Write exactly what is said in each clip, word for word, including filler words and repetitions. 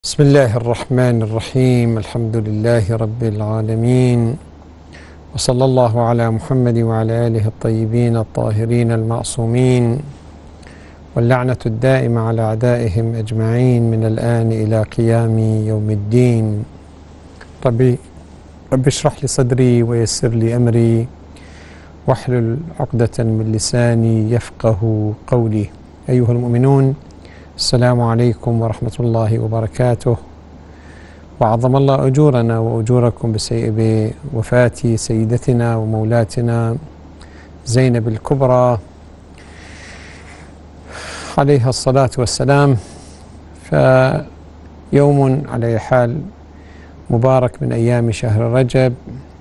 بسم الله الرحمن الرحيم. الحمد لله رب العالمين، وصلى الله على محمد وعلى آله الطيبين الطاهرين المعصومين، واللعنة الدائمة على أعدائهم أجمعين من الآن إلى قيام يوم الدين. ربي رب اشرح لي صدري ويسر لي أمري واحلل عقدة من لساني يفقه قولي. أيها المؤمنون، السلام عليكم ورحمة الله وبركاته، وعظم الله أجورنا وأجوركم بوفاة سيدتنا ومولاتنا زينب الكبرى عليها الصلاة والسلام. فيوم على حال مبارك من أيام شهر رجب،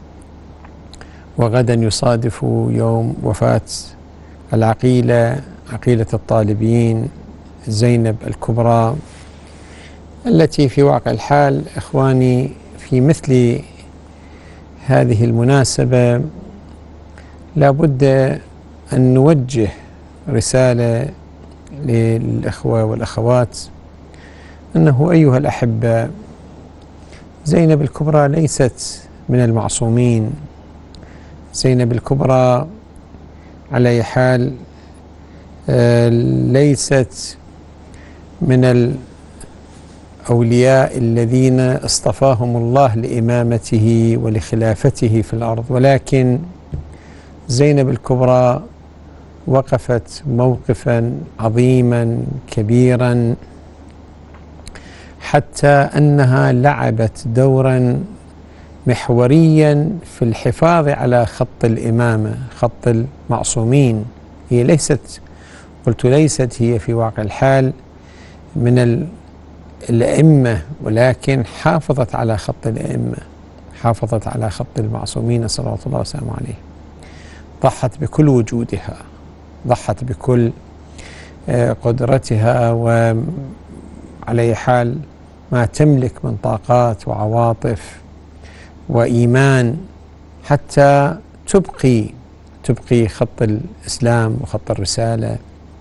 وغدا يصادف يوم وفاة العقيلة عقيلة الطالبين زينب الكبرى، التي في واقع الحال إخواني في مثل هذه المناسبة لا بد أن نوجه رسالة للإخوة والأخوات أنه أيها الأحبة، زينب الكبرى ليست من المعصومين. زينب الكبرى على حال ليست من الأولياء الذين اصطفاهم الله لإمامته ولخلافته في الأرض، ولكن زينب الكبرى وقفت موقفا عظيما كبيرا، حتى أنها لعبت دورا محوريا في الحفاظ على خط الإمامة، خط المعصومين. هي ليست قلت ليست هي في واقع الحال من الأئمة، ولكن حافظت على خط الأئمة، حافظت على خط المعصومين صلوات الله وسلامه عليه. ضحت بكل وجودها، ضحت بكل قدرتها وعلى حال ما تملك من طاقات وعواطف وإيمان، حتى تبقي تبقي خط الإسلام وخط الرسالة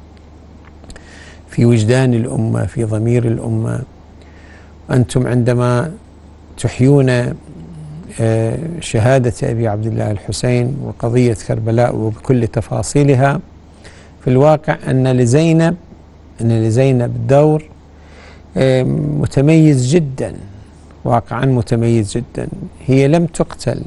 في وجدان الأمة، في ضمير الأمة. أنتم عندما تحيون شهادة أبي عبد الله الحسين وقضية كربلاء وبكل تفاصيلها، في الواقع أن لزينب أن لزينب دور متميز جدا، واقعا متميز جدا. هي لم تقتل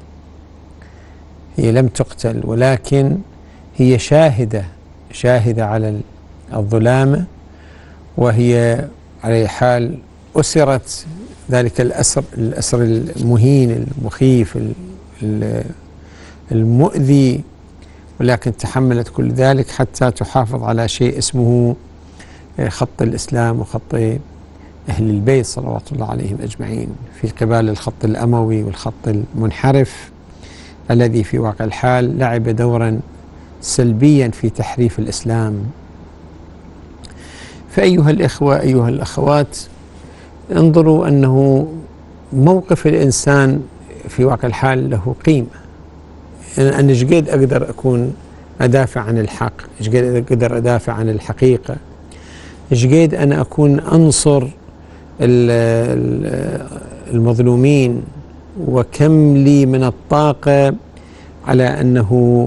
هي لم تقتل ولكن هي شاهدة شاهدة على الظلامة، وهي على حال أسرت ذلك الأسر الأسر المهين المخيف المؤذي، ولكن تحملت كل ذلك حتى تحافظ على شيء اسمه خط الإسلام وخط أهل البيت صلوات الله عليهم أجمعين، في قبال الخط الأموي والخط المنحرف الذي في واقع الحال لعب دورا سلبيا في تحريف الإسلام. فأيها الإخوة أيها الأخوات، انظروا أنه موقف الإنسان في واقع الحال له قيمة. أنا إيش قد أقدر أكون أدافع عن الحق، إيش قد أقدر أدافع عن الحقيقة، إيش قد أنا أكون أنصر المظلومين، وكم لي من الطاقة على أنه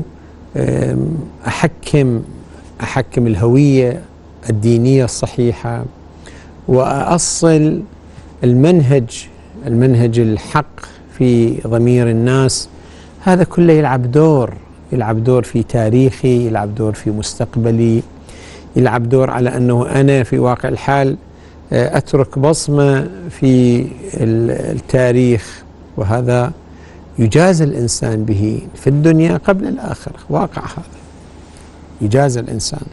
أحكم أحكم الهوية الدينية الصحيحة، وأصل المنهج المنهج الحق في ضمير الناس. هذا كله يلعب دور يلعب دور في تاريخي، يلعب دور في مستقبلي، يلعب دور على أنه أنا في واقع الحال أترك بصمة في التاريخ، وهذا يجازى الإنسان به في الدنيا قبل الآخرة. واقع هذا يجازى الإنسان.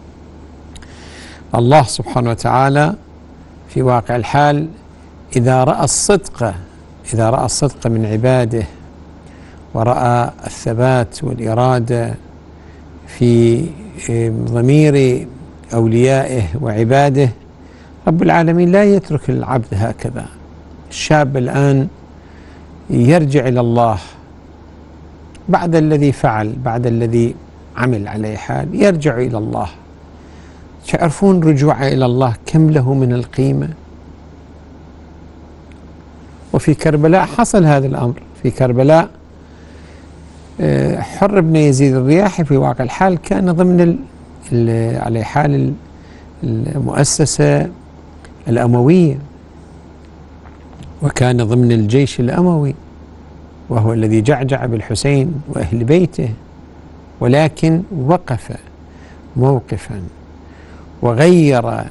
الله سبحانه وتعالى في واقع الحال إذا رأى الصدق إذا رأى الصدق من عباده، ورأى الثبات والإرادة في ضمير أوليائه وعباده، رب العالمين لا يترك العبد هكذا. الشاب الآن يرجع إلى الله بعد الذي فعل، بعد الذي عمل على حال، يرجع إلى الله. تعرفون رجوعه إلى الله كم له من القيمة؟ وفي كربلاء حصل هذا الأمر. في كربلاء حر بن يزيد الرياحي في واقع الحال كان ضمن على حال المؤسسة الأموية، وكان ضمن الجيش الأموي، وهو الذي جعجع بالحسين وأهل بيته، ولكن وقف موقفا وغير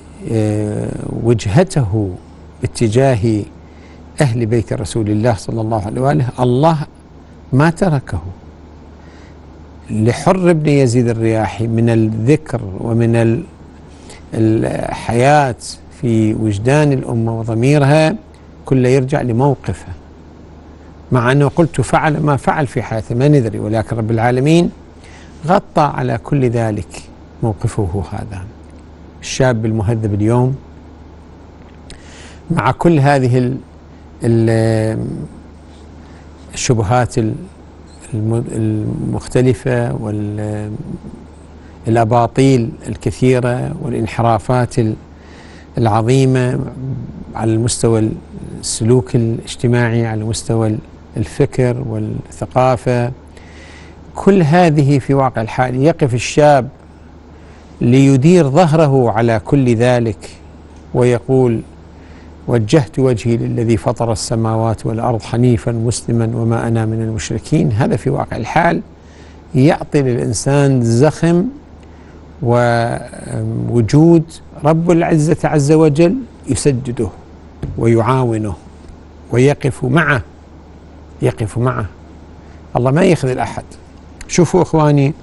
وجهته اتجاه أهل بيت رسول الله صلى الله عليه وآله. الله ما تركه. لحر بن يزيد الرياحي من الذكر ومن الحياة في وجدان الأمة وضميرها كله يرجع لموقفه، مع أنه قلت فعل ما فعل في حياته ما ندري، ولكن رب العالمين غطى على كل ذلك موقفه هذا. الشاب المهذب اليوم مع كل هذه الشبهات المختلفة والأباطيل الكثيرة والانحرافات العظيمة على المستوى السلوك الاجتماعي، على مستوى الفكر والثقافة، كل هذه في واقع الحال يقف الشاب ليدير ظهره على كل ذلك ويقول: وجهت وجهي للذي فطر السماوات والأرض حنيفا مسلما وما أنا من المشركين. هذا في واقع الحال يعطي للإنسان زخم ووجود رب العزة عز وجل يسدده ويعاونه ويقف معه، يقف معه. الله ما يخذل أحد. شوفوا إخواني،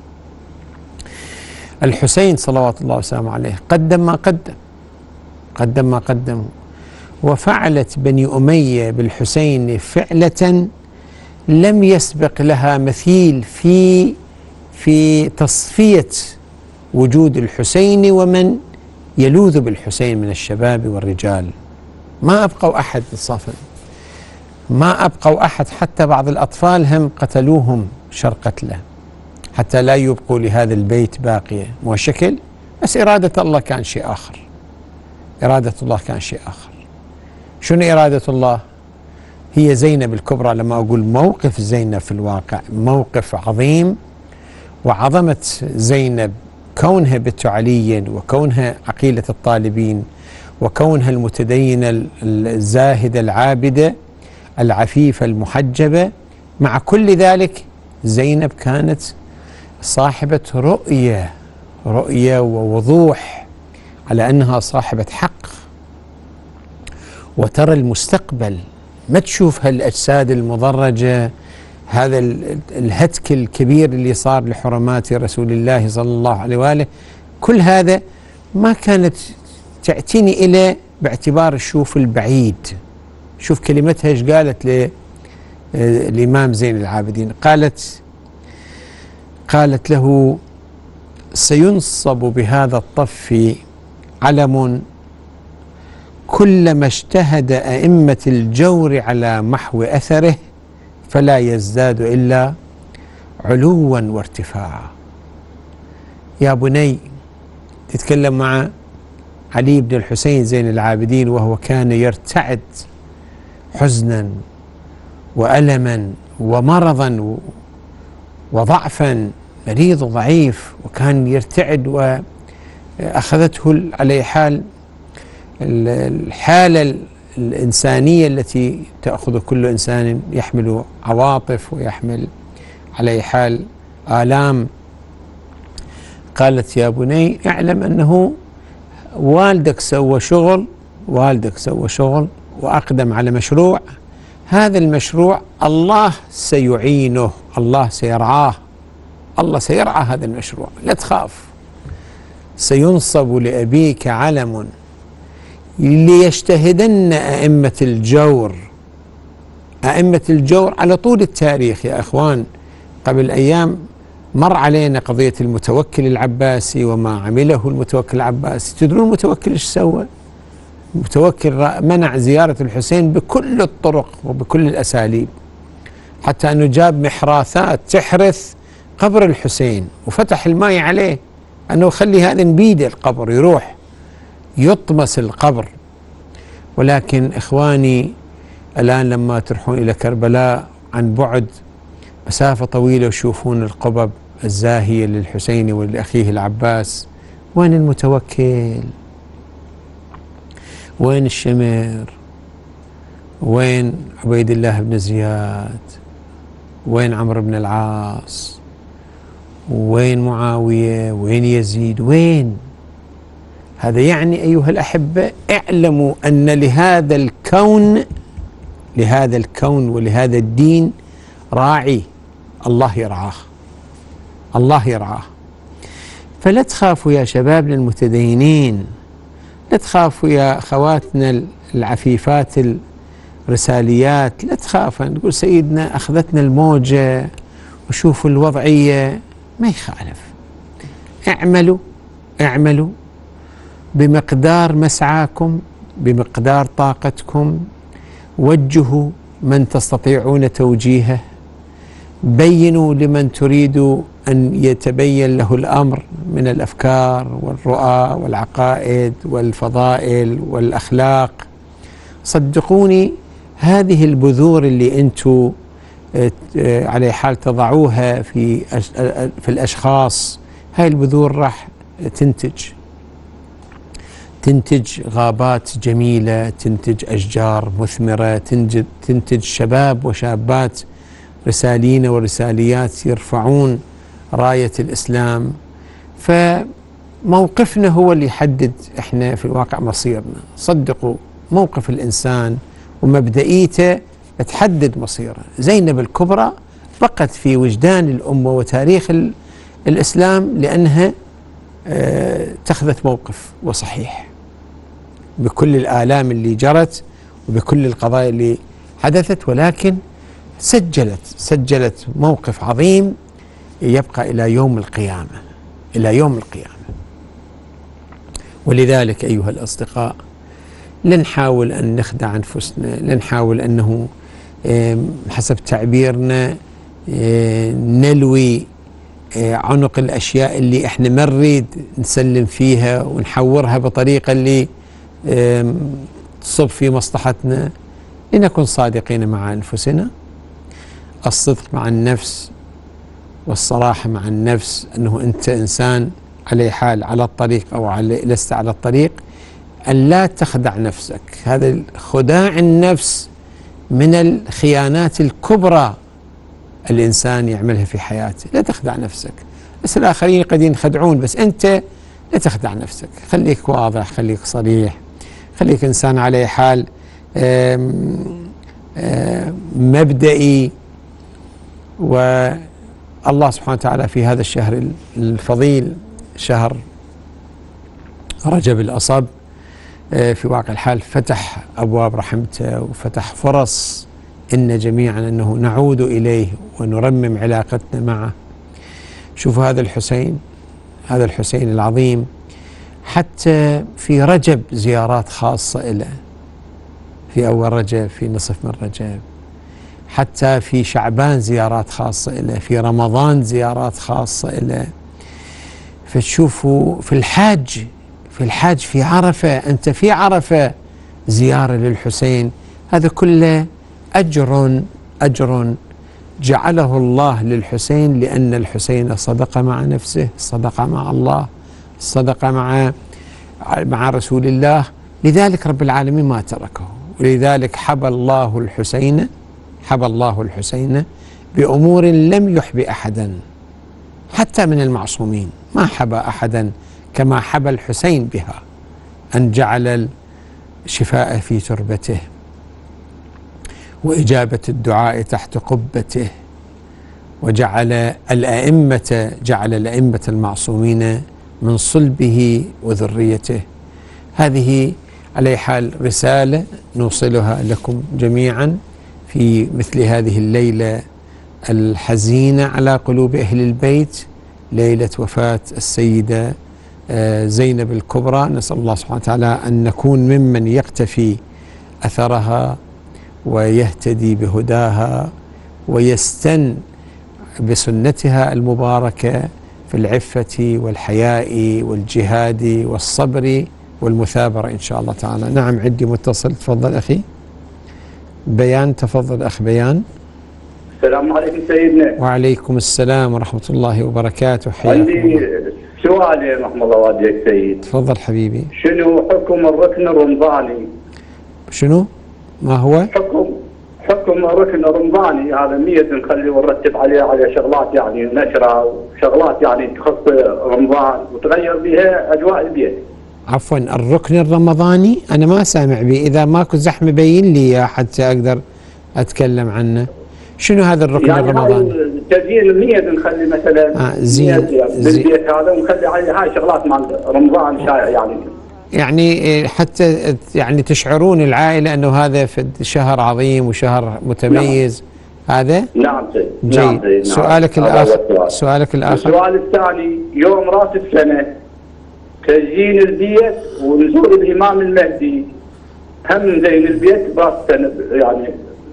الحسين صلوات الله وسلامه عليه قدم ما قدم، قدم ما قدم. وفعلت بني أمية بالحسين فعلة لم يسبق لها مثيل في في تصفية وجود الحسين ومن يلوذ بالحسين من الشباب والرجال. ما أبقوا أحد صافا، ما أبقوا أحد، حتى بعض الأطفال هم قتلوهم شر قتله حتى لا يبقوا لهذا البيت باقية. مو شكل، بس إرادة الله كان شيء آخر. إرادة الله كان شيء آخر. شنو إرادة الله؟ هي زينب الكبرى. لما أقول موقف زينب في الواقع موقف عظيم، وعظمة زينب كونها بنت علي وكونها عقيلة الطالبين وكونها المتدينة الزاهدة العابدة العفيفة المحجبة، مع كل ذلك زينب كانت صاحبة رؤية رؤية ووضوح على أنها صاحبة حق وترى المستقبل، ما تشوف هالأجساد المضرجة، هذا الهتك الكبير اللي صار لحرمات رسول الله صلى الله عليه وآله. كل هذا ما كانت تعتني إليه باعتبار الشوف البعيد. شوف كلمتها ايش قالت للإمام زين العابدين، قالت قالت له: سينصب بهذا الطف علم كلما اجتهد أئمة الجور على محو أثره فلا يزداد إلا علوا وارتفاعا. يا بني، تتكلم مع علي بن الحسين زين العابدين وهو كان يرتعد حزنا وألما ومرضا وضعفا، مريض وضعيف، وكان يرتعد وأخذته على حال الحالة الإنسانية التي تأخذ كل إنسان يحمل عواطف ويحمل على حال آلام. قالت: يا بني اعلم أنه والدك سوى شغل والدك سوى شغل وأقدم على مشروع، هذا المشروع الله سيعينه، الله سيرعاه، الله سيرعى هذا المشروع، لا تخاف. سينصب لأبيك علم ليجتهدن أئمة الجور. أئمة الجور على طول التاريخ يا أخوان. قبل أيام مر علينا قضية المتوكل العباسي وما عمله المتوكل العباسي. تدرون المتوكل ايش سوى؟ المتوكل منع زيارة الحسين بكل الطرق وبكل الأساليب، حتى أنه جاب محراثات تحرث قبر الحسين وفتح الماء عليه، أنه خلي هذا نبيد القبر يروح يطمس القبر. ولكن إخواني، الآن لما تروحون إلى كربلاء عن بعد مسافة طويلة وتشوفون القبب الزاهية للحسين ولأخيه العباس، وين المتوكل؟ وين الشمر؟ وين عبيد الله بن زياد؟ وين عمرو بن العاص؟ وين معاوية؟ وين يزيد؟ وين؟ هذا يعني أيها الأحبة اعلموا أن لهذا الكون لهذا الكون ولهذا الدين راعي، الله يرعاه، الله يرعاه. فلا تخافوا يا شبابنا المتدينين، لا تخافوا يا أخواتنا العفيفات الرساليات، لا تخافوا. نقول سيدنا أخذتنا الموجة وشوفوا الوضعية، ما يخالف. اعملوا اعملوا بمقدار مسعاكم، بمقدار طاقتكم، وجهوا من تستطيعون توجيهه، بينوا لمن تريدوا أن يتبين له الأمر من الأفكار والرؤى والعقائد والفضائل والأخلاق. صدقوني هذه البذور اللي أنتم على حال تضعوها في في الأشخاص، هاي البذور راح تنتج تنتج غابات جميلة، تنتج أشجار مثمرة، تنتج, تنتج شباب وشابات رساليين ورساليات يرفعون راية الإسلام. فموقفنا هو اللي يحدد إحنا في الواقع مصيرنا. صدقوا موقف الإنسان ومبدئيته تحدد مصيره. زينب الكبرى بقت في وجدان الأمة وتاريخ الإسلام لأنها اتخذت موقف وصحيح بكل الآلام اللي جرت وبكل القضايا اللي حدثت، ولكن سجلت سجلت موقف عظيم يبقى إلى يوم القيامة، إلى يوم القيامة. ولذلك أيها الأصدقاء لا نحاول أن نخدع أنفسنا، لا نحاول أنه حسب تعبيرنا نلوي عنق الأشياء اللي إحنا ما نريد نسلم فيها ونحورها بطريقة اللي تصب في مصلحتنا. لنكن صادقين مع أنفسنا، الصدق مع النفس والصراحة مع النفس، أنه أنت إنسان على حال على الطريق أو على لست على الطريق، أن لا تخدع نفسك. هذا خداع النفس من الخيانات الكبرى الإنسان يعملها في حياته. لا تخدع نفسك، بس الآخرين قد ينخدعون، بس أنت لا تخدع نفسك. خليك واضح، خليك صريح، خليك إنسان على حال آم آم مبدئي. والله سبحانه وتعالى في هذا الشهر الفضيل، شهر رجب الأصب، في واقع الحال فتح أبواب رحمته وفتح فرص إن جميعا أنه نعود إليه ونرمم علاقتنا معه. شوفوا هذا الحسين، هذا الحسين العظيم، حتى في رجب زيارات خاصة له، في أول رجب، في نصف من رجب، حتى في شعبان زيارات خاصة له، في رمضان زيارات خاصة له. فتشوفوا في الحاج، في الحاج في عرفة، أنت في عرفة زيارة للحسين، هذا كله أجر أجر جعله الله للحسين، لأن الحسين صدق مع نفسه، صدق مع الله، صدق مع مع رسول الله. لذلك رب العالمين ما تركه، ولذلك حبى الله الحسين، حبى الله الحسين بأمور لم يحب أحدا حتى من المعصومين، ما حبى أحدا كما حبى الحسين بها، أن جعل الشفاء في تربته وإجابة الدعاء تحت قبته، وجعل الأئمة جعل الأئمة المعصومين من صلبه وذريته. هذه على حال رسالة نوصلها لكم جميعا في مثل هذه الليلة الحزينة على قلوب أهل البيت، ليلة وفاة السيدة زينب الكبرى. نسأل الله سبحانه وتعالى أن نكون ممن يقتفي أثرها ويهتدي بهداها ويستن بسنتها المباركة في العفة والحياء والجهاد والصبر والمثابرة إن شاء الله تعالى. نعم عندي متصل، تفضل أخي. بيان. تفضل أخ بيان. السلام عليكم سيدنا. وعليكم السلام ورحمة الله وبركاته. حياكم عندي الله. سؤال يا رحمة الله والديك سيد. تفضل حبيبي. شنو حكم الركن الرمضاني؟ شنو؟ ما هو؟ حكم حكم الركن الرمضاني هذا نية نخلي ونرتب عليه على شغلات يعني نشرة وشغلات يعني تخص رمضان وتغير بها أجواء البيت. عفوا، الركن الرمضاني أنا ما سامع به، إذا ماكو زحمة بين لي إياه حتى أقدر أتكلم عنه. شنو هذا الركن يعني الرمضاني؟ تزيين النية نخلي مثلا آه زين بالبيت هذا ونخلي عليه هاي شغلات مال رمضان يعني يعني حتى يعني تشعرون العائلة أنه هذا في شهر عظيم وشهر متميز. نعم. هذا؟ نعم سيد. جيد. نعم سيد. نعم. سؤالك الآخر. سؤالك الآخر. السؤال الثاني يوم رأس السنة تزيين البيت ونزول الإمام المهدي هم زين البيت براس السنة يعني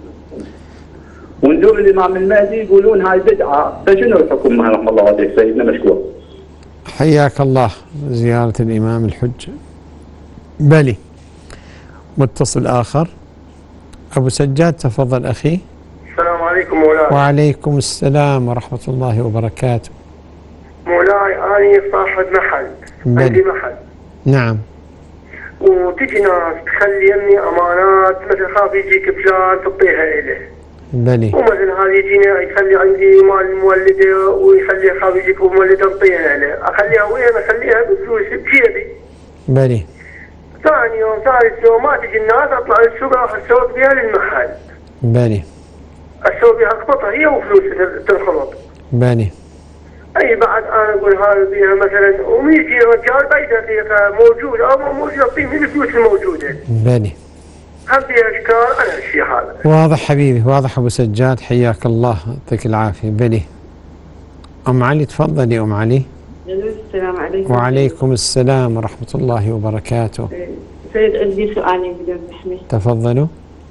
ونزول الإمام المهدي يقولون هاي بدعة، فشنو الحكم رحمه الله عليك سيدنا مشكور. حياك الله. زيارة الإمام الحجة. بلي. متصل آخر. أبو سجاد تفضل أخي. السلام عليكم مولاي. وعليكم السلام ورحمة الله وبركاته. مولاي أنا صاحب محل. بلي. عندي محل. نعم. وتجي ناس تخلي يمي أمانات مثل خاف يجيك فلان تعطيها إله. بلي. ومثل هذا يجينا يخلي عندي مال المولدة ويخلي خاف يجيك مولدة تعطيها إله، أخليها وين أخليها بفلوس بجيبي. بلي. ثاني يوم ثالث يوم ما تجي الناس أطلع السوق راح أسوق بها للمحل. بلي. أسوق بها أقبطها هي وفلوس تنخلط. بلي. اي بعد انا اقول هذا بيها مثلا ويجي رجال بيده فيها موجود او مو موجود يعطيه من الفلوس الموجوده. بلي. هم فيها اشكال على الشيء هذا. واضح حبيبي، واضح ابو سجاد، حياك الله يعطيك العافيه. بلي. ام علي تفضلي ام علي. السلام عليكم. وعليكم السلام ورحمه الله وبركاته. سيد عندي سؤالين بدون زحمه. تفضلوا.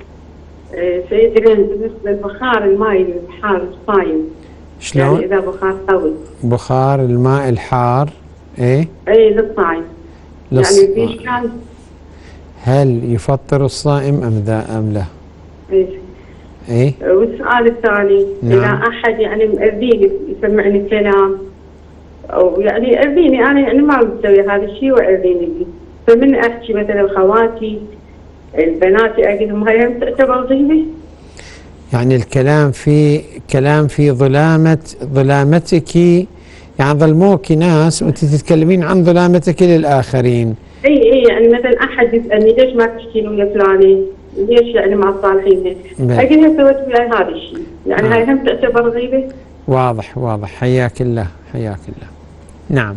سيد بالنسبه للبخار الماء الحار الصايم شلون؟ يعني اذا بخار قوي. بخار الماء الحار ايه؟ اي للصايم. للص... يعني في اشكال. هل يفطر الصائم ام ذا ام لا؟ ايه. ايه؟ والسؤال الثاني نعم. اذا احد يعني مأذيني يسمعني كلام او يعني يأذيني انا يعني ما بسوي هذا الشيء ويأذيني به، فمن احكي مثلا خواتي البنات اقول لهم هاي هم تعتبر غيبه؟ يعني الكلام في كلام في ظلامة ظلامتك، يعني ظلموك ناس وانت تتكلمين عن ظلامتك للآخرين. اي اي يعني مثلا احد يسالني ليش ما تحكين ويا فلاني؟ ليش يعني مع الصالحين؟ اقول لها سويت وياي هذا الشيء، يعني آه. هاي هم تعتبر غيبه؟ واضح واضح. حياك الله حياك الله. نعم.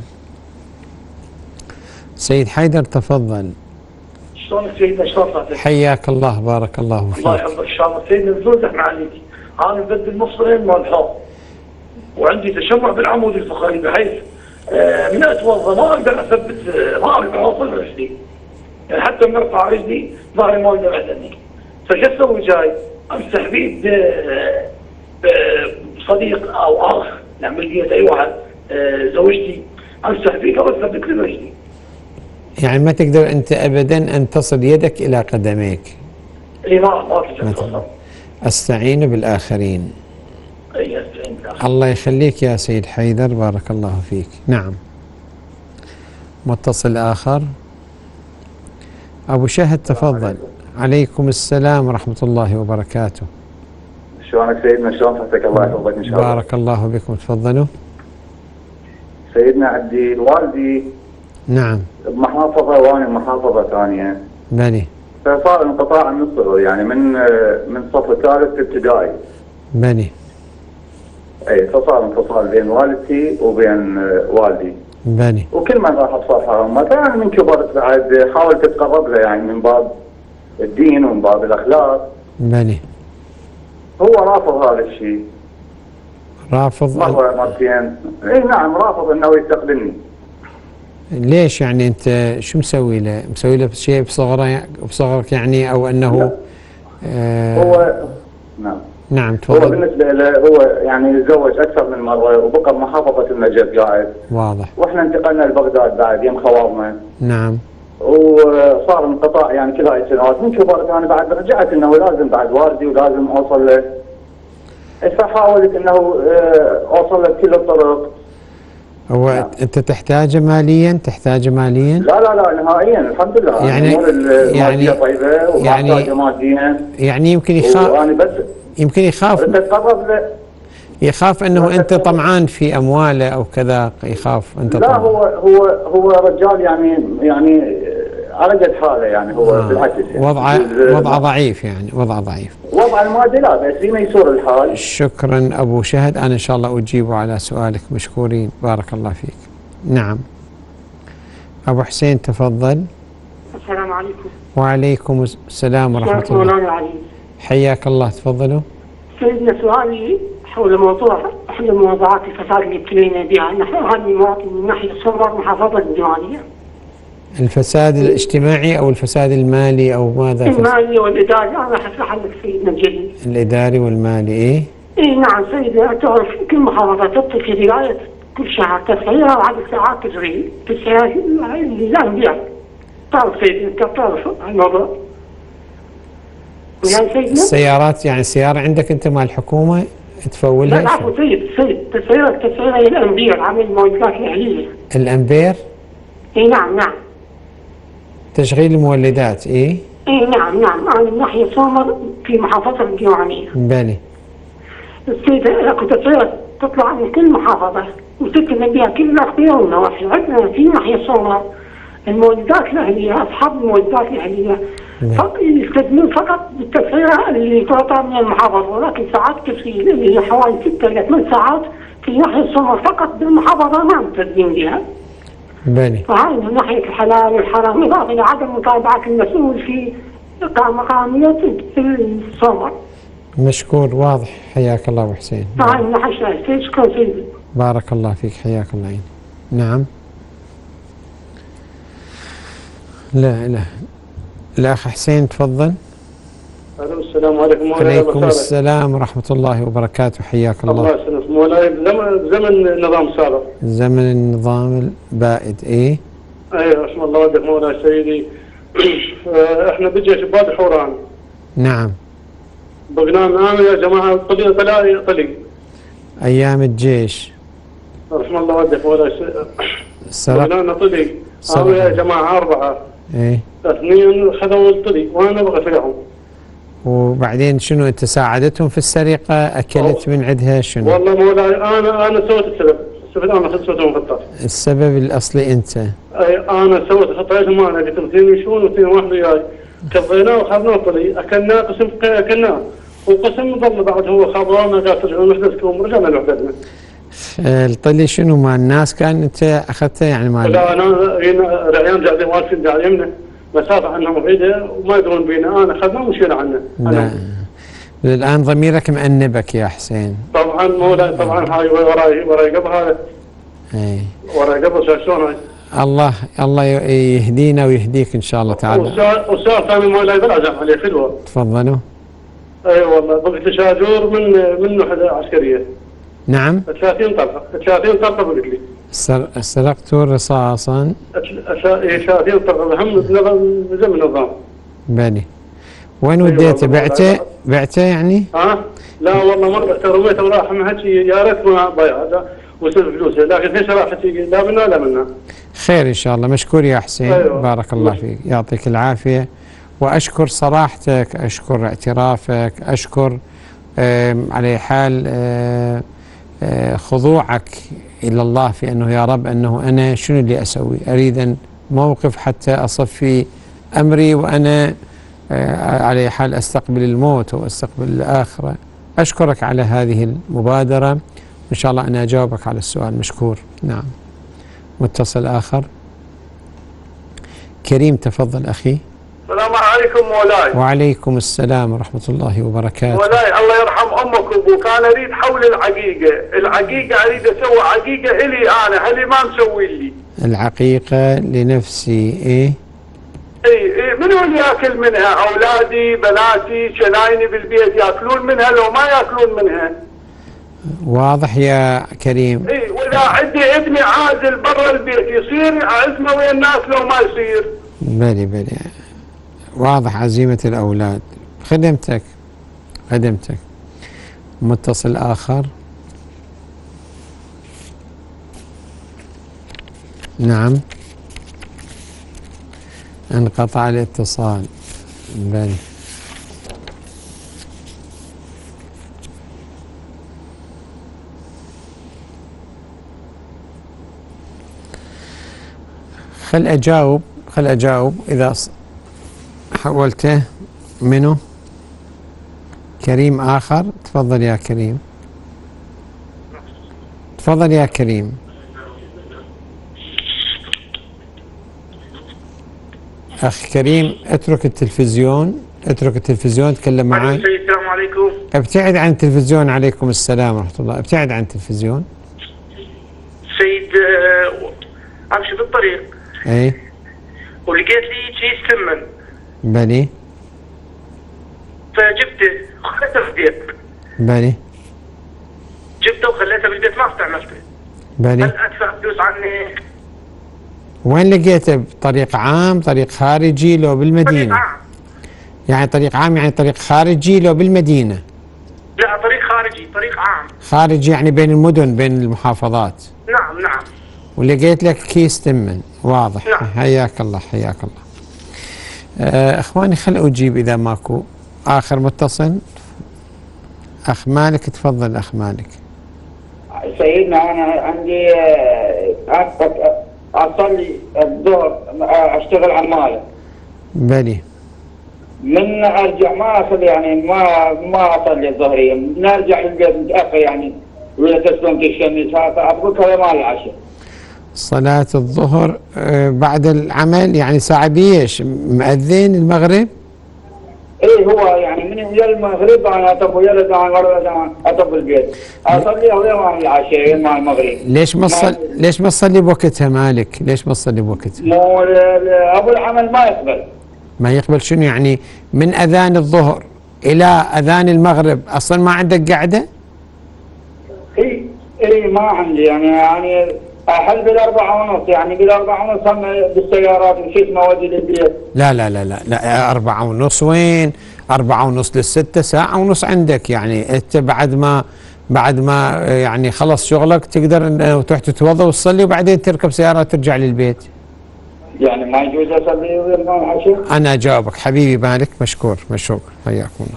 سيد حيدر تفضل. شلونك سيدنا؟ شلون صحتك؟ حياك الله بارك الله فيك. الله يحفظك ان شاء الله. سيدنا بدون زحمه عليك، انا مبدل نصين مال الحوض وعندي تشمع بالعمود الفقري بحيث آه من اتوضا ما اقدر اثبت ظهري ما اوصل رجلي، يعني حتى من ارفع رجلي ظهري ما اقدر اعتني. فشو اسوي؟ جاي امسح بيد آه صديق او اخ نعمل بيد اي واحد آه زوجتي، امسح بيد او اثبت لي رجلي. يعني ما تقدر انت ابدا ان تصل يدك الى قدميك. اي ما ما تقدر. استعين بالاخرين. اي استعين بالاخرين. الله يخليك يا سيد حيدر بارك الله فيك. نعم. متصل اخر. ابو شهد تفضل. عليكم السلام ورحمه الله وبركاته. شلونك سيدنا؟ شلون صحتك؟ الله يحفظك ان شاء الله. بارك الله بكم. تفضلوا. سيدنا عندي والدي نعم بمحافظة وانا بمحافظة ثانية. بلي. فصار انقطاع من الصغر يعني من من صف الثالث ابتدائي. بلي. اي فصار انفصال بين والدتي وبين والدي. بلي. وكل من راح بصالحها امه، فانا من كبرت بعد حاولت اتقرب له يعني من باب الدين ومن باب الاخلاق. بلي. هو رافض هذا الشيء. رافض؟ مرة مرتين. اي نعم رافض انه يستقبلني. ليش يعني انت شو مسوي له؟ مسوي له شيء بصغره بصغرك يعني او انه آه هو نعم نعم تفضل. هو بالنسبه له هو يعني تزوج اكثر من مره وبقى بمحافظه النجف قاعد. واضح. واحنا انتقلنا لبغداد بعد يم خوارنا. نعم. وصار انقطاع يعني كل هاي السنوات. من كبرت انا بعد رجعت انه لازم بعد والدي ولازم اوصل له. فحاولت انه اوصل له بكل الطرق. هو نعم. انت تحتاجه ماليا؟ تحتاجه ماليا؟ لا لا لا نهائيا الحمد لله. يعني يعني طيبه وما يعني احتاجه ماديا. يعني يمكن يخاف وانا بس يمكن يخاف تتقرب له، يخاف انه انت طمعان في امواله او كذا، يخاف انت لا طمعان. هو هو هو رجال يعني يعني على قد حاله يعني هو آه. بالعكس يعني وضعه وضعه ضعيف يعني وضعه ضعيف. وضع المادي لا بس في ميسور الحال. شكرا ابو شهد، انا ان شاء الله اجيب على سؤالك، مشكورين بارك الله فيك. نعم ابو حسين تفضل. السلام عليكم. وعليكم السلام ورحمه الله. مولانا علي. حياك الله، تفضلوا. سيدنا سؤالي حول موضوع احدى موضوعات الفساد اللي ابتلينا بها، نحن هذه المواطن من ناحيه الصور محافظه الديوانيه. الفساد الاجتماعي او الفساد المالي او ماذا؟ المالي والاداري، انا حشرح لك سيدنا الجليل. الاداري والمالي ايه؟ اي نعم سيدنا، تعرف كل محافظه تعطي في رعايه كل شهر تسعيره وعدد ساعات تشغيل في السيارات اللي لا نبيع. تعرف سيدنا، انت تعرف الموضوع. السيارات يعني السيارة عندك أنت مال الحكومة تفولها؟ لا عفوا سيد سيد تسعيرة تسعيرة الأنبير عامل المولدات الأهلية. الأنبير؟ إي نعم نعم. تشغيل المولدات إيه؟ إي نعم نعم، أنا من ناحية سومر في محافظة الديوانية. بلي. السيد أكو تسعيرة تطلع من كل محافظة وتكتب بها كل الأخبار والنواحي. عندنا في ناحية سومر المولدات الأهلية، أصحاب المولدات الأهلية يستخدمون فقط بالتسعيرة اللي تعطى من المحافظة، ولكن ساعات تسجيل اللي هي حوالي ستة إلى ثمان ساعات في ناحية الصمر فقط بالمحافظة ما ملتزمين بها. بني. فهاي من ناحية الحلال والحرام، إضافة إلى عدم متابعة المسؤول في مقامية الصمر. مشكور، واضح، حياك الله أبو حسين. فهاي من ناحية شكرا سيدي. بارك الله فيك، حياك الله عين. نعم. لا لا الأخ حسين تفضل. السلام عليكم. وعليكم السلام ورحمة الله وبركاته، حياك الله. الله يسلمك مولاي. بزمن زمن النظام السابق. زمن النظام البائد ايه؟ ايوه اسم الله ودك مولاي سيدي. احنا بجيش بوادي حوران. نعم. بقنا انا يا جماعة طلي طلي طلي. ايام الجيش. رحم الله ودك مولاي. بقنا طلي. انا يا جماعة أربعة. ايه. اثنين خذوا الطلي وانا بغيت لهم. وبعدين شنو انت ساعدتهم في السرقة؟ اكلت من عندها شنو؟ والله مولاي انا انا سويت السبب، السبب انا سويت لهم خطة. السبب الاصلي انت؟ اي انا سويت خطة لهم، انا قلت اثنين يشون واثنين واحد وياي، كضيناه وخذناه طلي، اكلناه قسم اكلناه، وقسم ظل بعد هو خبرنا قال ترجعون محدثكم، رجعنا لوحدتنا. الطلي شنو مال الناس كان انت اخذته يعني مال؟ لا انا هنا رعيان قاعدين واقفين على يمنا مسافة عنهم بعيدة وما يدرون بينا، انا اخذناه ومشينا عنه. لا الان ضميرك مأنبك يا حسين. طبعا مولاي طبعا هاي وراي وراي قبل هذا. اي وراي قبل شلون هاي؟ الله الله يهدينا ويهديك ان شاء الله تعالى. وسؤال ثاني مولاي بالعزم عليه خلوه. تفضلوا. اي والله بقيت شاجور من من وحده عسكريه. نعم. ثلاثين طلقه ثلاثين طلقه بقيت لي. سرقتوا رصاصا؟ ثلاثين طلقه هم زمن النظام. بني. وين وديته؟ بعته؟ بعته يعني؟ ها؟ لا والله ما بعته، رميته وراح ما حكي يا ريت ما ضيع وصل فلوسه، لكن ايش راحت لا منا لا منا. خير ان شاء الله، مشكور يا حسين. أيوة. بارك الله فيك، يعطيك العافيه، واشكر صراحتك، اشكر اعترافك، اشكر على حال آه آه خضوعك الى الله في انه يا رب انه انا شنو اللي اسوي؟ اريد ان موقف حتى اصفي امري وانا آه على حال استقبل الموت واستقبل الاخره. اشكرك على هذه المبادره، ان شاء الله انا اجاوبك على السؤال. مشكور. نعم. متصل اخر. كريم تفضل اخي. السلام عليكم مولاي. وعليكم السلام ورحمة الله وبركاته. مولاي الله يرحم امك وابوك، انا اريد حول العقيقة، العقيقة اريد اسوي عقيقة الي انا، هل ما مسوي لي؟ العقيقة لنفسي ايه؟ اي اي منو اللي ياكل منها؟ اولادي، بناتي، شنايني بالبيت ياكلون منها لو ما ياكلون منها؟ واضح يا كريم. اي واذا عندي ابني عازل برا البيت يصير اعزمه ويا الناس لو ما يصير؟ بلي بلي واضح عزيمة الأولاد. خدمتك خدمتك. متصل آخر. نعم انقطع الاتصال. بلي خل أجاوب خل أجاوب إذا حولته. منه كريم آخر. تفضل يا كريم. تفضل يا كريم. أخ كريم اترك التلفزيون اترك التلفزيون تكلم معي. السلام عليكم. ابتعد عن التلفزيون. عليكم السلام ورحمة الله. ابتعد عن التلفزيون. سيد امشي بالطريق اي ولقيت لي كيس ثمن. بلي فجبته وخليته في البيت. بلي جبته وخليته بالبيت ما استعملته. بلي هل ادفع فلوس عني؟ وين لقيته؟ بطريق عام طريق خارجي لو بالمدينة؟ طريق عام. يعني طريق عام يعني طريق خارجي لو بالمدينة؟ لا طريق خارجي طريق عام. خارجي يعني بين المدن بين المحافظات. نعم نعم. ولقيت لك كيس ثمن. واضح. نعم. حياك الله حياك الله. آه اخواني خل اجيب اذا ماكو. اخر متصل اخ مالك. تفضل اخ مالك. سيدنا انا عندي اصلي الظهر اشتغل عماله. بلي من ارجع ما اخذ يعني ما ما اصلي الظهريه. نرجع للبيت متاخر يعني ولا تسلم الشمس فاطلق هذا مال العشاء. صلاة الظهر آه بعد العمل يعني ساعة بيش مأذن المغرب؟ ايه هو يعني من ويا المغرب انا اطب ويا انا اطب البيت اصلي ويا مال العشاء مال المغرب. ليش ما صل... ليش ما تصلي بوقتها مالك؟ ليش ما تصلي بوقتها؟ مو ابو العمل ما يقبل. ما يقبل شنو يعني؟ من اذان الظهر الى اذان المغرب اصلا ما عندك قعده؟ اي اي ما عندي يعني يعني احل بالاربعه ونص يعني بالاربعه ونص هم بالسيارات وشيت ما ودي للبيت. لا لا لا لا لا أربعة ونص وين؟ أربعة ونص للستة ساعة ونص عندك يعني أنت بعد ما بعد ما يعني خلص شغلك تقدر تروح تتوضأ وتصلي وبعدين تركب سيارة ترجع للبيت. يعني ما يجوز أصلي ويا العشاء؟ أنا أجاوبك حبيبي مالك. مشكور مشكور حياكم الله.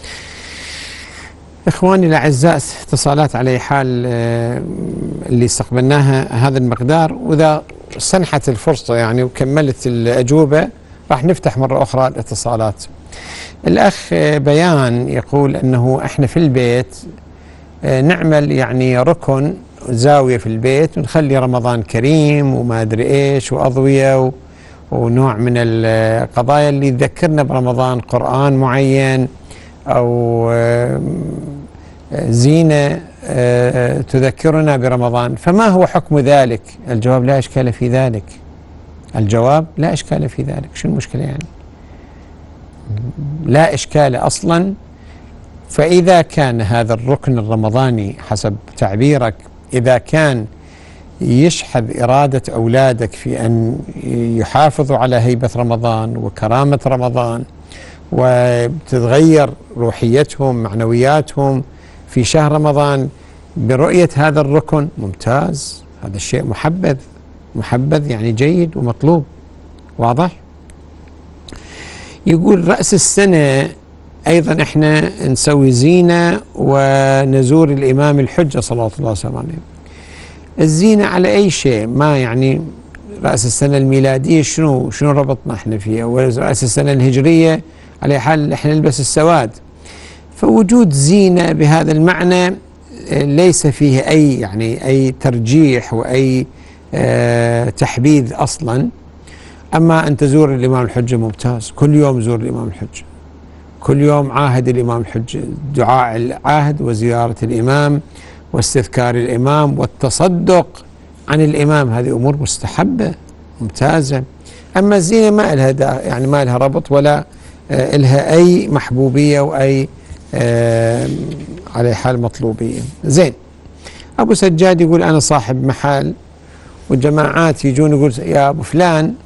إخواني الأعزاء اتصالات على أي حال اللي استقبلناها هذا المقدار، وإذا سنحت الفرصة يعني وكملت الأجوبة راح نفتح مرة أخرى الاتصالات. الأخ بيان يقول أنه إحنا في البيت نعمل يعني ركن زاوية في البيت ونخلي رمضان كريم وما أدري إيش وأضوية ونوع من القضايا اللي تذكرنا برمضان، قرآن معين أو زينة تذكرنا برمضان. فما هو حكم ذلك؟ الجواب لا إشكال في ذلك. الجواب لا إشكال في ذلك. شو المشكلة يعني؟ لا إشكال أصلا. فإذا كان هذا الركن الرمضاني حسب تعبيرك إذا كان يشحذ إرادة أولادك في أن يحافظوا على هيبة رمضان وكرامة رمضان وتتغير روحيتهم معنوياتهم في شهر رمضان برؤية هذا الركن، ممتاز، هذا الشيء محبذ محبذ يعني جيد ومطلوب. واضح؟ يقول رأس السنة أيضا إحنا نسوي زينة ونزور الإمام الحجة صلى الله عليه وسلم. الزينة على أي شيء، ما يعني رأس السنة الميلادية شنو شنو ربطنا إحنا فيها، ورأس السنة الهجرية على حال إحنا نلبس السواد. فوجود زينة بهذا المعنى ليس فيه أي يعني أي ترجيح وأي آه تحبيذ أصلا. أما أن تزور الإمام الحجة ممتاز، كل يوم زور الإمام الحجة، كل يوم عاهد الإمام الحجة، دعاء العهد وزيارة الإمام واستذكار الإمام والتصدق عن الإمام، هذه أمور مستحبة ممتازة. أما الزينة ما لها يعني ما لها ربط ولا آه لها أي محبوبية وأي آه على حال مطلوبية. زين. أبو سجاد يقول أنا صاحب محل وجماعات يجون يقول يا أبو فلان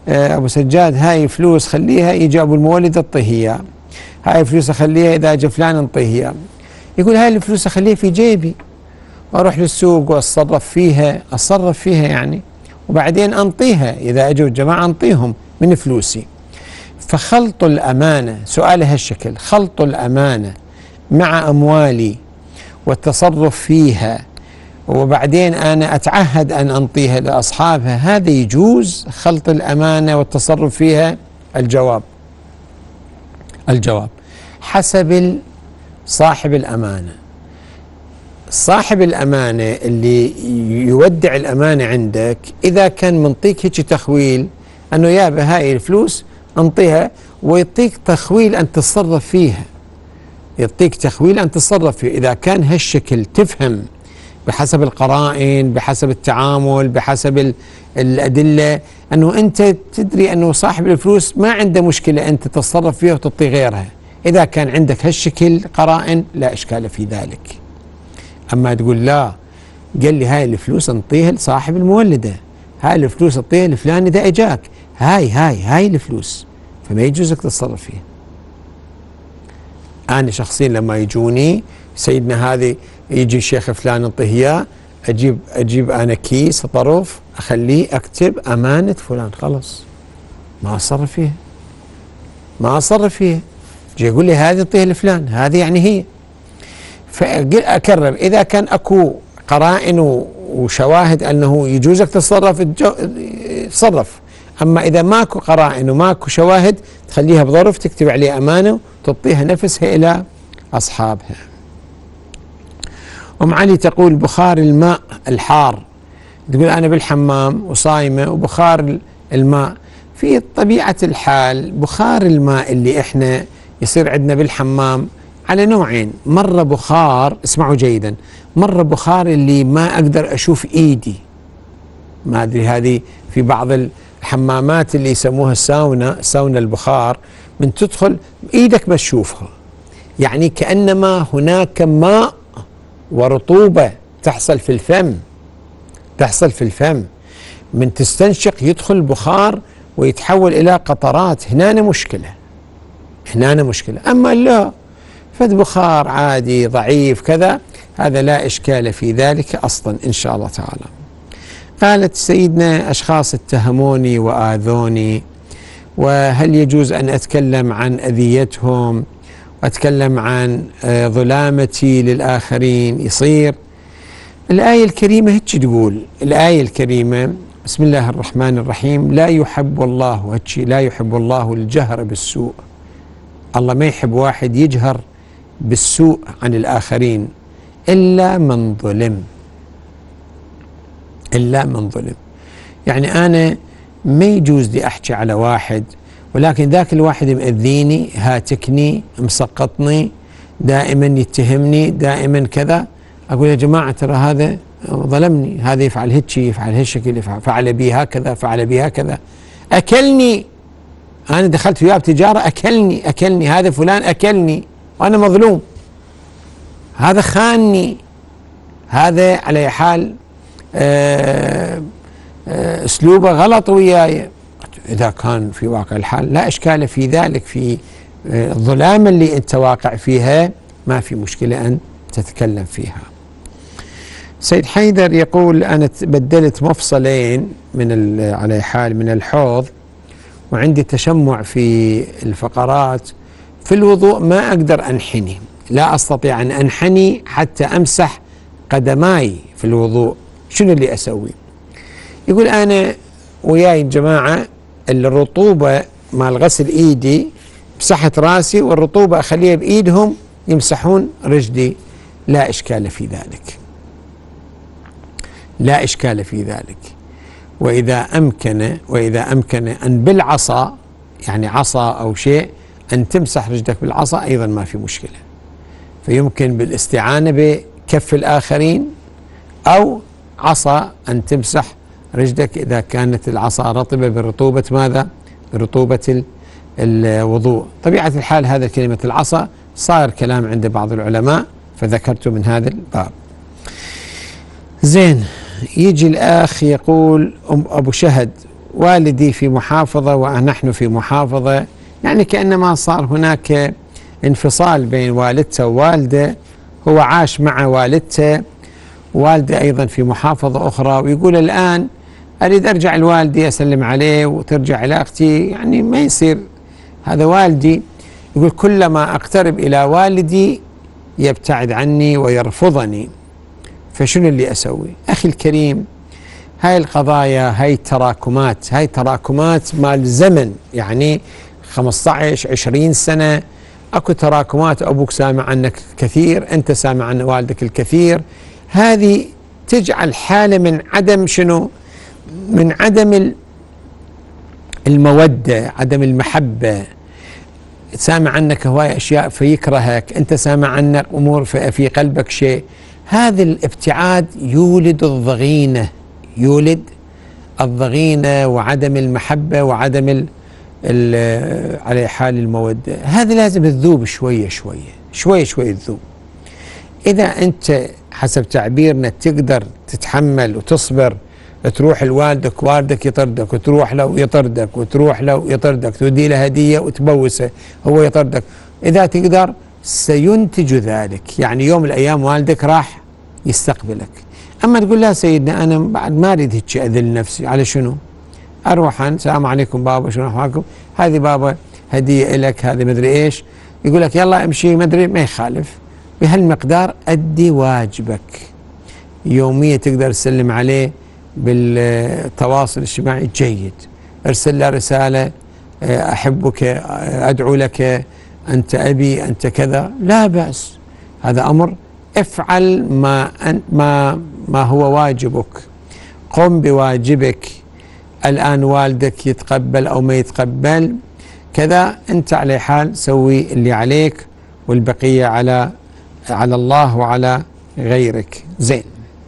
أبو سجاد هاي فلوس خليها، يجي أبو المولد أعطيه إياه، هاي فلوس أخليها إذا أجى فلان أعطيه إياه. يقول هاي الفلوس أخليها في جيبي وأروح للسوق وأتصرف فيها، أتصرف فيها يعني، وبعدين أنطيها إذا أجوا الجماعة أنطيهم من فلوسي. فخلط الأمانة، سؤال هالشكل، خلط الأمانة مع أموالي والتصرف فيها وبعدين أنا أتعهد أن أنطيها لأصحابها، هذا يجوز خلط الأمانة والتصرف فيها؟ الجواب الجواب حسب صاحب الأمانة. صاحب الأمانة اللي يودع الأمانة عندك إذا كان منطيك هيك تخويل أنه يابا هاي الفلوس انطيها، ويعطيك تخويل أن تتصرف فيها، يعطيك تخويل أن تتصرف فيها، إذا كان هالشكل تفهم بحسب القرائن، بحسب التعامل، بحسب الأدلة، أنه أنت تدري أنه صاحب الفلوس ما عنده مشكلة أنت تتصرف فيها وتعطي غيرها، إذا كان عندك هالشكل قرائن لا إشكال في ذلك. أما تقول لا، قال لي هاي الفلوس انطيها لصاحب المولدة، هاي الفلوس انطيها لفلان إذا إجاك، هاي هاي هاي الفلوس، فما يجوز لك تتصرف فيها. أنا شخصيا لما يجوني سيدنا هذه يجي الشيخ فلان انطيه إياه، أجيب أجيب أنا كيس طرف أخليه أكتب أمانة فلان، خلص ما أتصرف فيها، ما أتصرف فيها. يجي يقول لي هذه انطيها لفلان، هذه يعني هي. فأكرر إذا كان أكو قرائن وشواهد أنه يجوزك تتصرف تصرف، أما إذا ماكو قرائن وماكو شواهد تخليها بظرف تكتب عليه أمانة وتعطيها نفسها إلى أصحابها. أم علي تقول بخار الماء الحار، تقول أنا بالحمام وصايمة وبخار الماء، في طبيعة الحال بخار الماء اللي إحنا يصير عندنا بالحمام على نوعين، مرة بخار، اسمعوا جيدا، مرة بخار اللي ما أقدر أشوف إيدي، ما أدري هذه في بعض الحمامات اللي يسموها الساونا، ساونا البخار، من تدخل إيدك بس تشوفها، يعني كأنما هناك ماء ورطوبة تحصل في الفم، تحصل في الفم، من تستنشق يدخل بخار ويتحول إلى قطرات، هنا مشكلة، هنا مشكلة. أما لا، فد بخار عادي ضعيف كذا، هذا لا إشكال في ذلك أصلا إن شاء الله تعالى. قالت سيدنا أشخاص اتهموني وآذوني، وهل يجوز أن أتكلم عن أذيتهم وأتكلم عن ظلامتي للآخرين؟ يصير؟ الآية الكريمة هيك تقول، الآية الكريمة بسم الله الرحمن الرحيم، لا يحب الله هيك، لا يحب الله الجهر بالسوء، الله ما يحب واحد يجهر بالسوء عن الآخرين إلا من ظلم، إلا من ظلم. يعني أنا ما يجوز لي أحكي على واحد ولكن ذاك الواحد مأذيني، هاتكني، مسقطني، دائما يتهمني، دائما كذا، أقول يا جماعة ترى هذا ظلمني، هذا يفعل هيك، يفعل هالشكل، فعل بي هكذا، فعل بي هكذا، أكلني، أنا دخلت وياه بتجارة أكلني، أكلني هذا فلان أكلني وأنا مظلوم، هذا خانني، هذا على حال آه آه أسلوبه غلط وياي. إذا كان في واقع الحال لا إشكال في ذلك، في آه الظلام اللي أنت واقع فيها ما في مشكلة أن تتكلم فيها. سيد حيدر يقول أنا بدلت مفصلين من على حال من الحوض وعندي تشمع في الفقرات، في الوضوء ما أقدر أنحني، لا أستطيع أن أنحني حتى أمسح قدماي في الوضوء، شنو اللي أسوي؟ يقول أنا وياي الجماعة الرطوبة مال غسل إيدي مسحت راسي والرطوبة أخليها بإيدهم يمسحون رجلي، لا إشكال في ذلك، لا إشكال في ذلك. وإذا أمكن وإذا أمكن أن بالعصا، يعني عصا أو شيء، أن تمسح رجلك بالعصا أيضا ما في مشكلة، فيمكن بالاستعانة بكف الآخرين أو عصا أن تمسح رجلك إذا كانت العصا رطبة برطوبة ماذا؟ برطوبة الوضوء. طبيعة الحال هذا كلمة العصا صار كلام عند بعض العلماء فذكرته من هذا الباب. زين، يجي الأخ يقول أم أبو شهد والدي في محافظة ونحن في محافظة، يعني كأنما صار هناك انفصال بين والدته ووالده. هو عاش مع والدته، والدي أيضا في محافظة أخرى، ويقول الآن أريد أرجع لوالدي أسلم عليه وترجع علاقتي، يعني ما يصير. هذا والدي، يقول كلما أقترب إلى والدي يبتعد عني ويرفضني، فشنو اللي أسوي؟ أخي الكريم، هاي القضايا، هاي التراكمات، هاي تراكمات مال زمن، يعني خمسة عشر عشرين سنة أكو تراكمات. أبوك سامع عنك كثير، أنت سامع عن والدك الكثير، هذه تجعل حالة من عدم شنو؟ من عدم المودة، عدم المحبة. سامع عنك هواية أشياء فيكرهك، أنت سامع عنك أمور في قلبك شيء. هذا الابتعاد يولد الضغينة، يولد الضغينة وعدم المحبة وعدم ال ال على حال المودة. هذا لازم تذوب شوية شوية شوية شوية تذوب. إذا أنت حسب تعبيرنا تقدر تتحمل وتصبر، تروح لوالدك والدك يطردك، وتروح له يطردك، وتروح له يطردك، تودي له هدية وتبوسه هو يطردك، إذا تقدر سينتج ذلك، يعني يوم من الأيام والدك راح يستقبلك. أما تقول لا سيدنا أنا بعد ما أريد هيك أذل نفسي، على شنو؟ أروح أنا السلام عليكم بابا شنو أحوالكم؟ هذه بابا هدية إلك، هذه مدري إيش، يقول لك يلا امشي مدري، ما يخالف. بهالمقدار أدي واجبك. يوميا تقدر تسلم عليه بالتواصل الاجتماعي جيد، ارسل له رسالة أحبك، أدعو لك، أنت أبي، أنت كذا، لا بأس. هذا أمر افعل ما ما ما هو واجبك، قم بواجبك. الآن والدك يتقبل أو ما يتقبل كذا، أنت على حال سوي اللي عليك، والبقية على على الله وعلى غيرك. زين.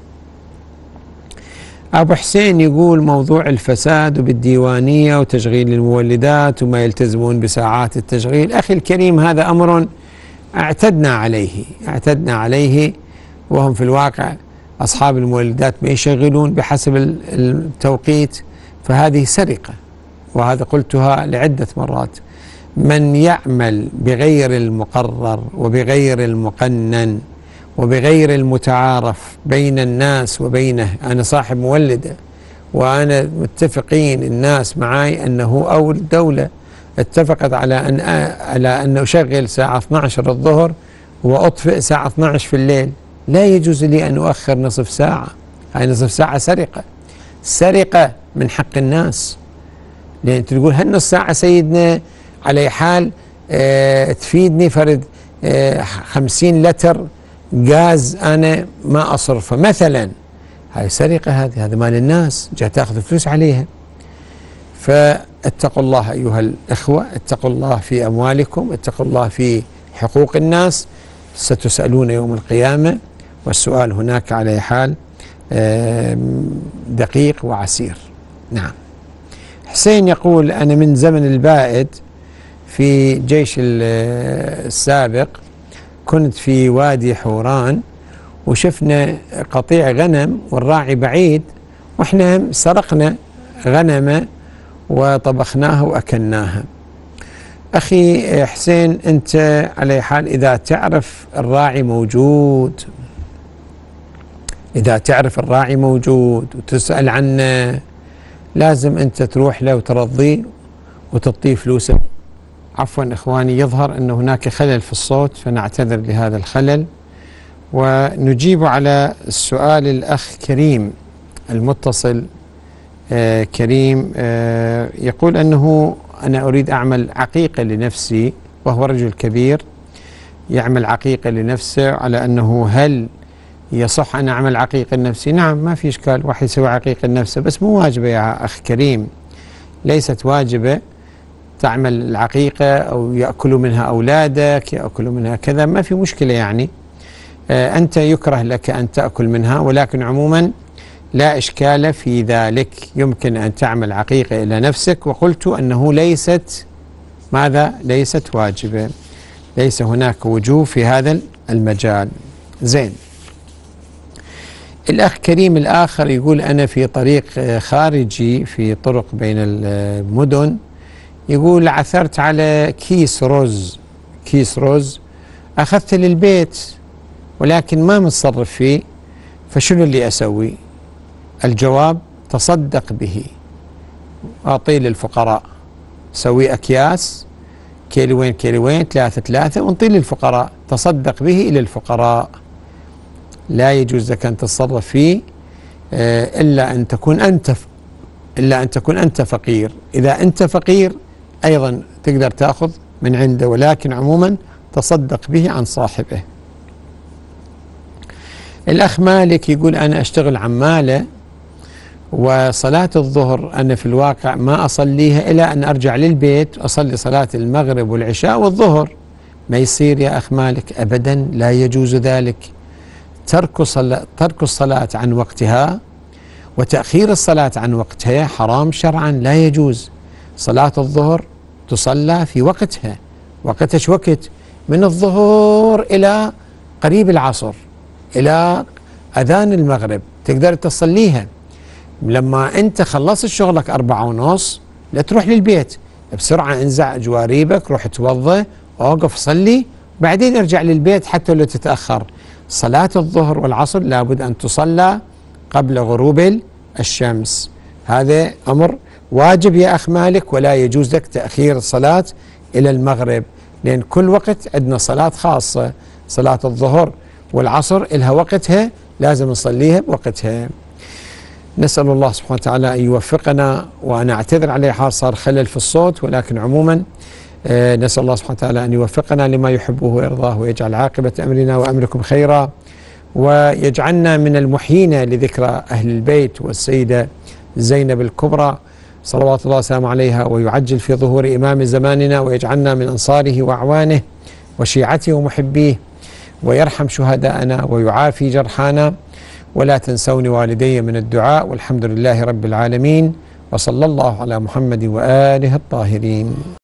أبو حسين يقول موضوع الفساد وبالديوانية وتشغيل المولدات وما يلتزمون بساعات التشغيل. أخي الكريم، هذا أمر اعتدنا عليه اعتدنا عليه وهم في الواقع أصحاب المولدات ما يشغلون بحسب التوقيت، فهذه سرقة، وهذا قلتها لعدة مرات. من يعمل بغير المقرر وبغير المقنن وبغير المتعارف بين الناس وبينه، أنا صاحب مولدة وأنا متفقين الناس معي أنه أو الدولة اتفقت على أن على أن أشغل ساعة اثني عشر الظهر وأطفئ ساعة اثني عشر في الليل، لا يجوز لي أن أؤخر نصف ساعة. هاي نصف ساعة سرقة، سرقة من حق الناس. لأن تقول هالنص ساعة سيدنا على حال اه تفيدني فرد اه خمسين لتر غاز أنا ما أصرفه مثلا، هاي سرقة، هذه هذا مال الناس، جاء تأخذ فلوس عليها. فاتقوا الله أيها الإخوة، اتقوا الله في أموالكم، اتقوا الله في حقوق الناس، ستسألون يوم القيامة، والسؤال هناك على حال دقيق وعسير. نعم. حسين يقول أنا من زمن البائد في جيش السابق كنت في وادي حوران وشفنا قطيع غنم والراعي بعيد، وإحنا سرقنا غنمة وطبخناها وأكلناها. أخي حسين، أنت على حال إذا تعرف الراعي موجود، إذا تعرف الراعي موجود وتسأل عنه، لازم أنت تروح له وترضيه وتعطيه فلوسه. عفوا إخواني، يظهر أن هناك خلل في الصوت، فنعتذر لهذا الخلل. ونجيب على السؤال الأخ كريم المتصل. آه كريم آه يقول أنه أنا أريد أعمل عقيقة لنفسي، وهو رجل كبير يعمل عقيقة لنفسه، على أنه هل يصح أن أعمل عقيقة لنفسي؟ نعم، ما في إشكال، واحد يسوي عقيقة لنفسه، بس مو واجبة يا أخ كريم، ليست واجبة تعمل العقيقة أو يأكلوا منها أولادك، يأكلوا منها كذا، ما في مشكلة يعني. آه أنت يكره لك أن تأكل منها، ولكن عموما لا إشكال في ذلك، يمكن أن تعمل عقيقة إلى نفسك. وقلت أنه ليست ماذا؟ ليست واجبة، ليس هناك وجوب في هذا المجال. زين. الأخ كريم الآخر يقول أنا في طريق خارجي في طرق بين المدن، يقول عثرت على كيس رز كيس رز أخذته للبيت ولكن ما متصرف فيه، فشنو اللي أسوي؟ الجواب تصدق به، أعطيه للفقراء، سوي أكياس كيلوين كيلوين ثلاثة ثلاثة ونطيه للفقراء، تصدق به إلى الفقراء. لا يجوز لك أن تتصرف فيه إلا أن تكون أنت إلا أن تكون أنت فقير. إذا أنت فقير أيضا تقدر تأخذ من عنده، ولكن عموما تصدق به عن صاحبه. الأخ مالك يقول أنا أشتغل عمالة وصلاة الظهر أنا في الواقع ما أصليها إلى أن أرجع للبيت أصلي صلاة المغرب والعشاء والظهر. ما يصير يا أخ مالك أبدا، لا يجوز ذلك. ترك صلاة ترك الصلاة عن وقتها وتأخير الصلاة عن وقتها حرام شرعا، لا يجوز. صلاة الظهر تصلى في وقتها، وقتش وقت من الظهر إلى قريب العصر إلى أذان المغرب تقدر تصليها. لما أنت خلصت شغلك أربعة ونص لا تروح للبيت، بسرعة انزع جواريبك، روح توضى، اوقف صلي، بعدين ارجع للبيت حتى لو تتأخر. صلاة الظهر والعصر لابد أن تصلى قبل غروب الشمس، هذا أمر واجب يا أخ مالك، ولا يجوز لك تأخير الصلاة إلى المغرب، لأن كل وقت عندنا صلاة خاصة، صلاة الظهر والعصر إلها وقتها لازم نصليها بوقتها. نسأل الله سبحانه وتعالى أن يوفقنا، وأنا أعتذر عليه حال صار خلل في الصوت، ولكن عموما آه نسأل الله سبحانه وتعالى أن يوفقنا لما يحبه ويرضاه، ويجعل عاقبة أمرنا وأمركم خيرا، ويجعلنا من المحيين لذكرى أهل البيت والسيدة زينب الكبرى صلوات الله وسلامه عليها، ويعجل في ظهور إمام زماننا، ويجعلنا من أنصاره وأعوانه وشيعته ومحبيه، ويرحم شهداءنا ويعافي جرحانا، ولا تنسوني والدي من الدعاء، والحمد لله رب العالمين، وصلى الله على محمد وآله الطاهرين.